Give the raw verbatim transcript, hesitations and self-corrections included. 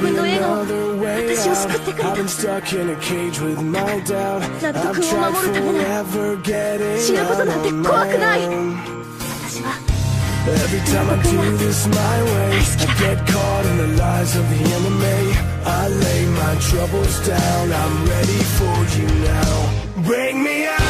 君の笑顔、私を救ってくれた。納得を守るためなら死ぬことなんて怖くない。私は Every time I do this my way, I get caught in the lies of the enemy. I lay my troubles down, I'm ready for you now. Bring me out.